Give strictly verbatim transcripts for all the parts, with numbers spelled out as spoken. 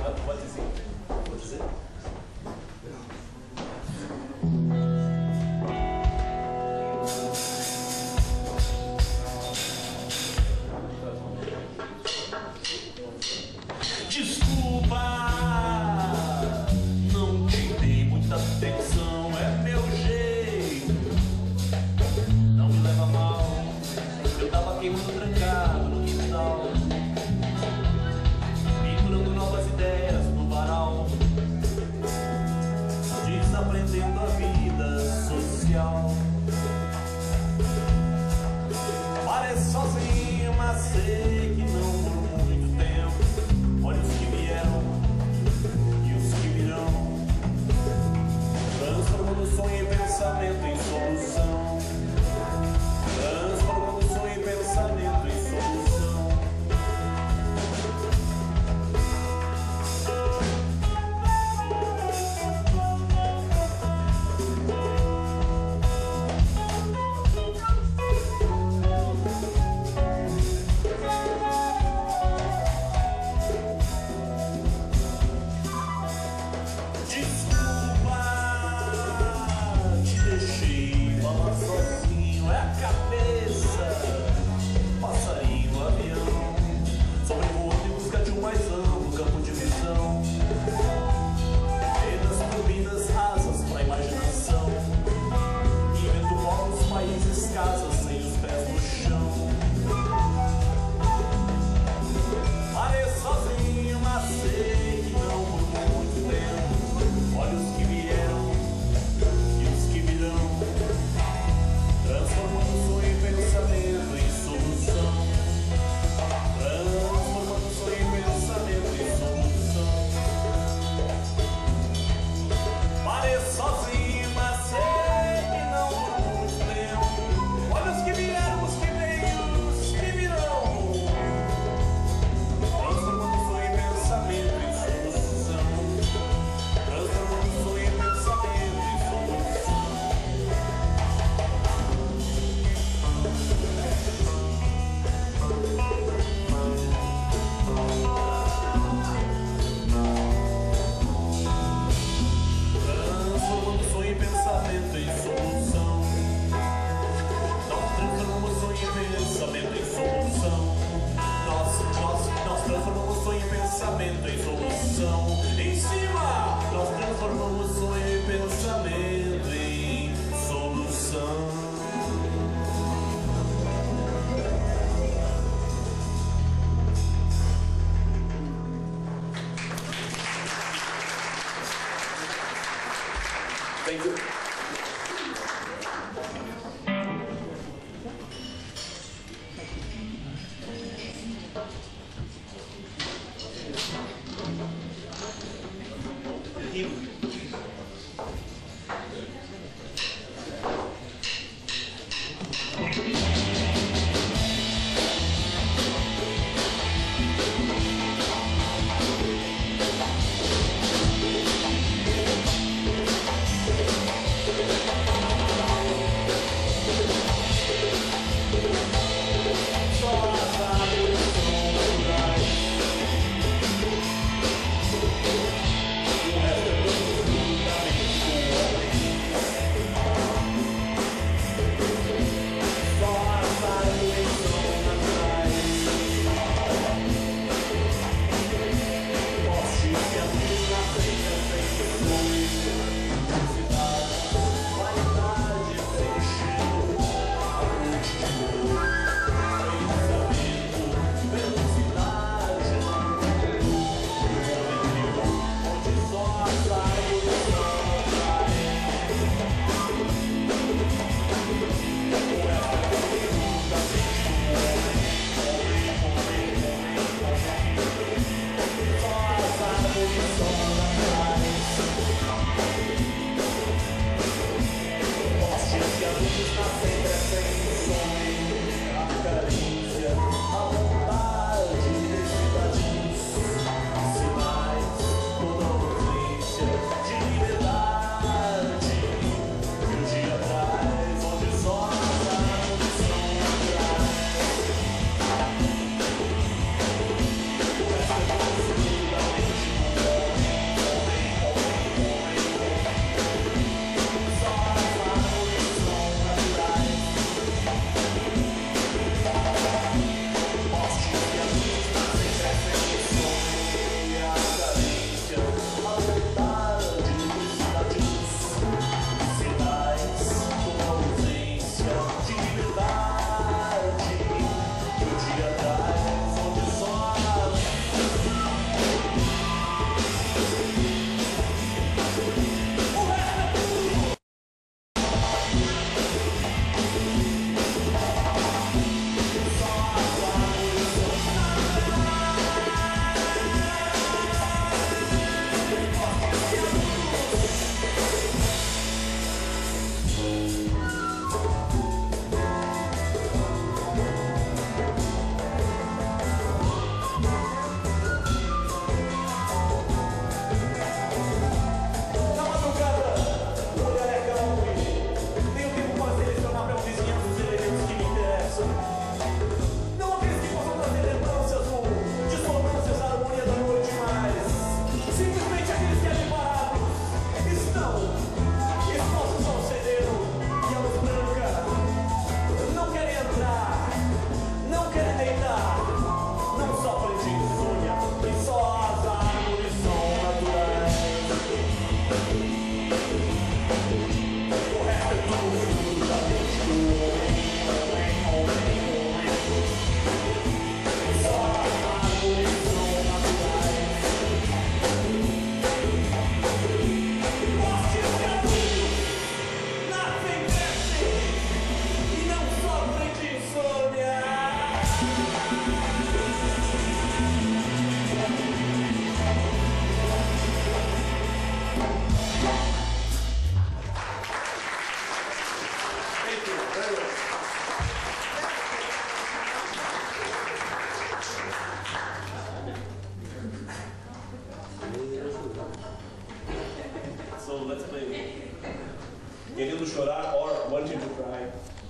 Pode dizer. Pode dizer? Desculpa, não te dei muita atenção, é meu jeito. Não me leva mal, eu tava queimando trancado no quintal, procurando novas ideias no varal, desaprendendo a vida social. Parece sozinho, mas sei que não por muito tempo. Olha os que vieram e os que virão, transformando sonho em pensamento em solução, transformando sonho em pensamento em solução. Casas sem os pés no chão. Pareço sozinho, mas sei que não por muito tempo. Olha os que vieram e os que virão, transformando sonho em pensamento em solução, transformando sonho em pensamento em solução. Pareço sozinho, mas sei que não por muito tempo. Olha os que vieram, os que vêm, os que virão, transformando sonho em pensamento em solução, transformando sonho em pensamento em solução. Transformando sonho em pensamento em solução. Nós transformamos sonho em pensamento em solução. Nós, nós, nós transformamos sonho em pensamento em solução. Em cima! Nós transformamos sonho em pensamento em solução. Thank you. O resto é let's play. Querendo chorar or wanting to cry.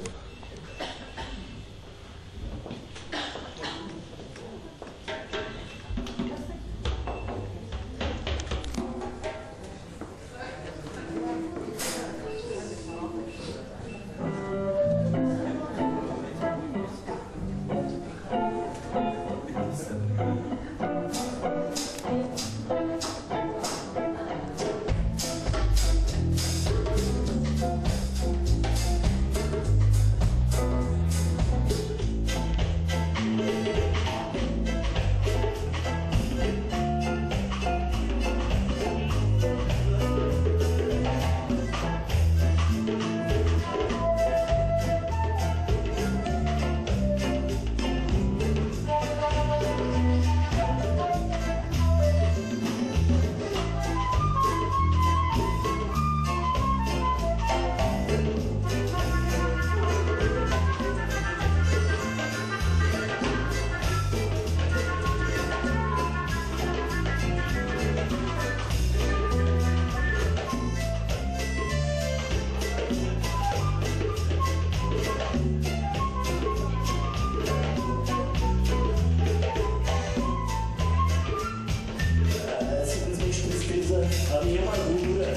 A minha amargura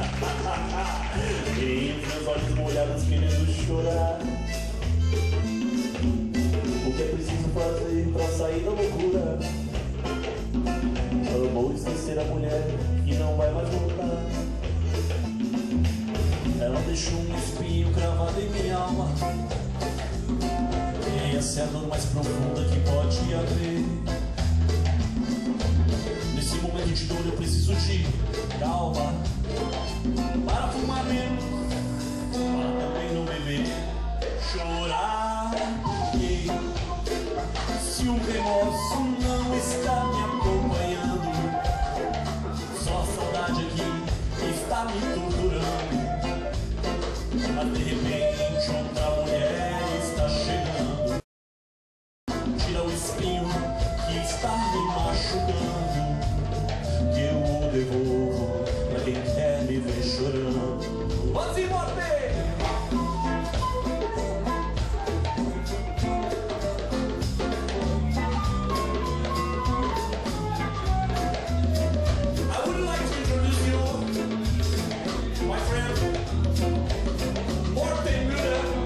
e os meus olhos molhados querendo chorar. O que é preciso fazer pra sair da loucura? Amor, esquecer a mulher que não vai mais voltar. Ela deixou um espinho cravado em minha alma, e essa é a dor mais profunda que pode haver. Nesse momento de dor eu preciso de calma, para fumar menos, para também não beber, chorar. E se o remorso não está me acompanhando, só a saudade aqui está me torturando. Mas de repente outra mulher está chegando, tira o espinho que está me machucando, que eu o devolvo pra quem quer me ver chorando. Vamos embora, baby! I would like to introduce you, my friend, Morten Müller.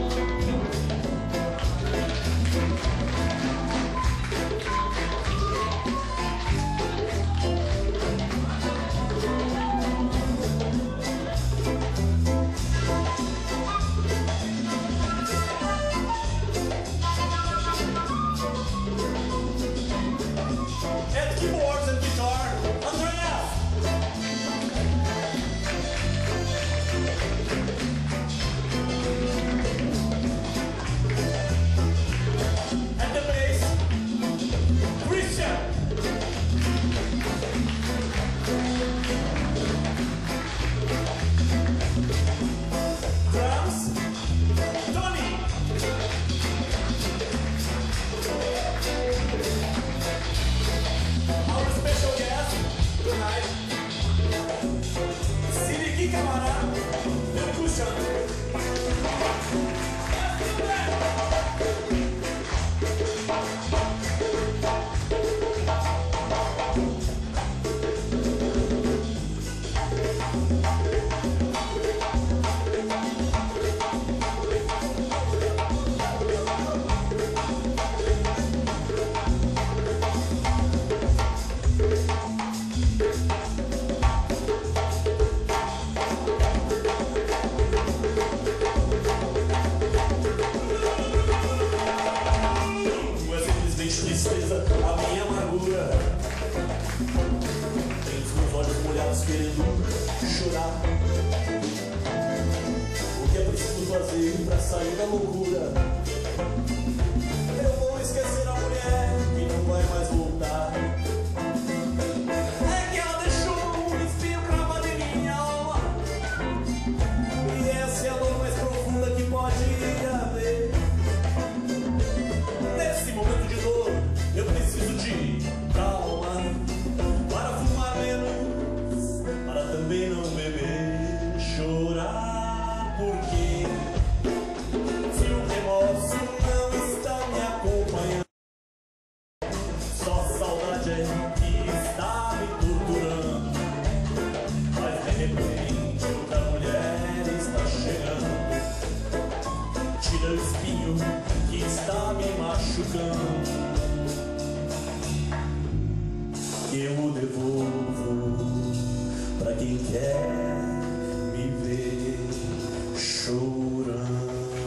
At keyboards and guitar, Andreas. At the bass, Christian. Drums, Tony. Our special guest tonight, Sidiki Kamara, percussion. Tristeza, a minha amargura, tem os meus olhos molhados querendo chorar. O que é preciso fazer pra sair da loucura? Eu vou esquecer a mulher que não vai mais voltar. É que ela deixou um espinho cravado em minha alma, e essa é a dor mais profunda que pode haver. Nesse momento de dor eu preciso de calma, para fumar menos, para também não beber. quem quer me ver chorando.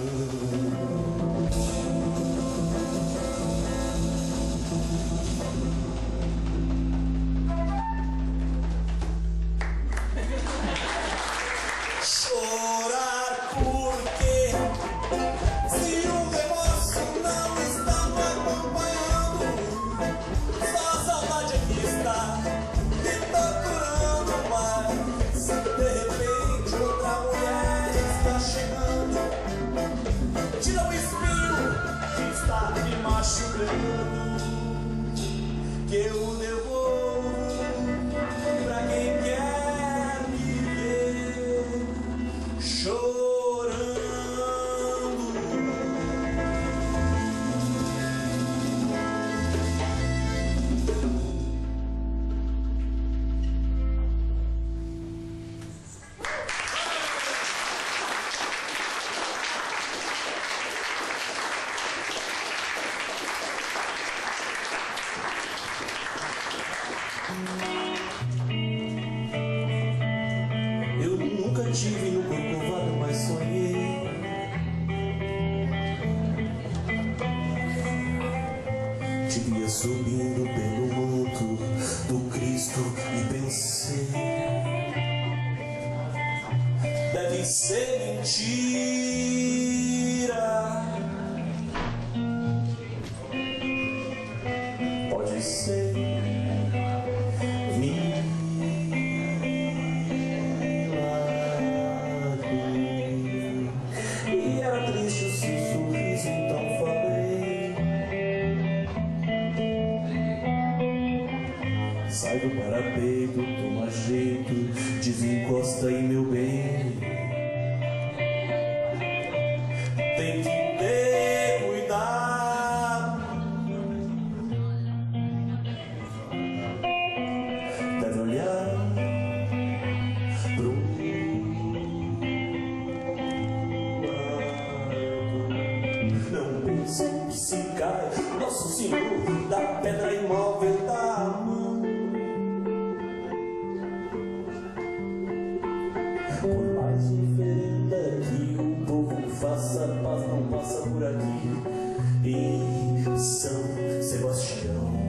Chorar porque se o remorso não está me acompanhando, só a saudade aqui está me torturando. Mas de repente outra mulher está chegando, tira o espinho que está me machucando, que eu devolvo pra quem quer me ver chorando. Eu nunca tive no Corcovado, mas sonhei. Te via subindo pelo manto do Cristo e pensei, deve ser mentira, pode ser sai do parapeito, toma jeito, desencosta aí, meu bem. Tem que ter cuidado, deve olhar pro lado. Não pense que se cai Nosso Senhor da pedra imóvel da mão. Por mais oferenda que o povo faça, paz não passa por aqui em São Sebastião.